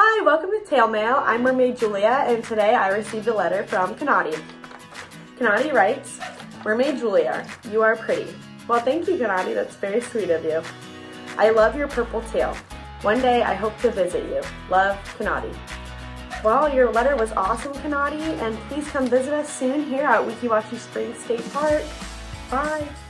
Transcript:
Hi, welcome to Tail Mail. I'm Mermaid Julia, and today I received a letter from Kennadi. Kennadi writes, Mermaid Julia, you are pretty. Well, thank you, Kennadi. That's very sweet of you. I love your purple tail. One day I hope to visit you. Love, Kennadi. Well, your letter was awesome, Kennadi, and please come visit us soon here at Weeki Wachee Springs State Park. Bye.